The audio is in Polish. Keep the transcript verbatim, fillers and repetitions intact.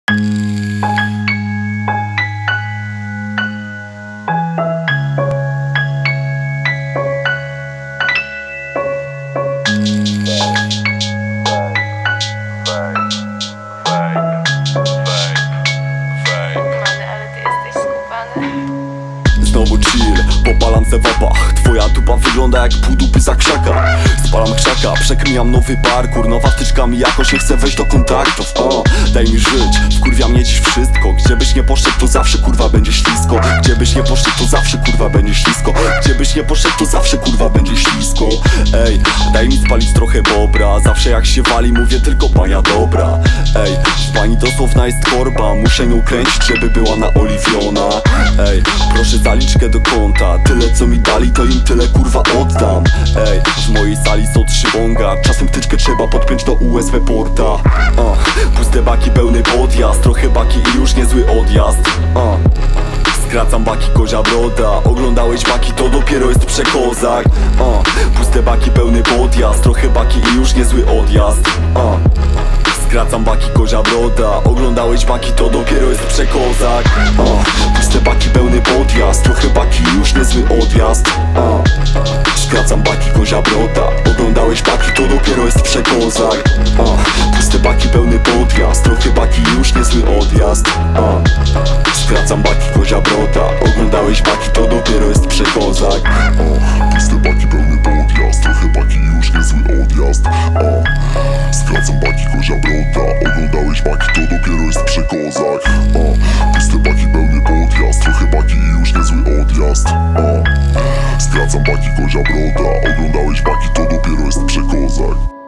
Znowu chill, popalam se w opach. Twoja dupa wygląda jak pół dupy za krzaka. Spalam krzaka, przekminiam nowy parkour. Nowa wtyczka mi jakoś nie chce wejść do kontaktów. O, daj mi żyć, wkurwia mnie dziś wszystko. Gdzie byś nie poszedł, to zawsze kurwa będzie ślisko. Gdzie byś nie poszedł, to zawsze kurwa będzie ślisko. Gdzie byś nie poszedł, to zawsze kurwa będzie ślisko. Ej, daj mi spalić trochę bobra. Zawsze jak się wali, mówię tylko bania dobra. Ej, w bani dosłowna jest korba. Muszę ją kręcić, żeby była naoliwiona. Ej, proszę zaliczkę do konta. Tyle co mi dali, to im tyle kurwa oddam. Ej, w mojej sali są trzy bonga. Czasem wtyczkę trzeba podpiąć do U S B porta. uh, Puste baki, pełny podjazd. Trochę baki i już niezły odjazd. uh. Skracam baki, kozia broda. Oglądałeś baki, to dopiero jest przekozak. uh. Puste baki, pełny podjazd. Trochę baki i już niezły odjazd. uh. Skracam baki, kozia broda. Oglądałeś baki, to dopiero jest przekozak. uh. Puste baki, pełny podjazd. Trochę baki i już niezły odjazd. uh. Skracam baki, kozia broda. Oglądałeś baki, to dopiero jest przekozak. uh. Puste baki, pełny podjazd. Trochę baki i już niezły odjazd. uh. Skracam baki, kozia broda. Oglądałeś baki, to dopiero jest przekozak. uh. Puste baki, pełny podjazd. Trochę baki i już niezły odjazd. uh. Skracam baki, kozia broda. Oglądałeś baki, to dopiero jest przekozak. uh. Puste baki, pełny podjazd. Trochę baki i już niezły odjazd. uh. Skracam baki, kozia broda. Oglądałeś baki, to dopiero jest przekozak.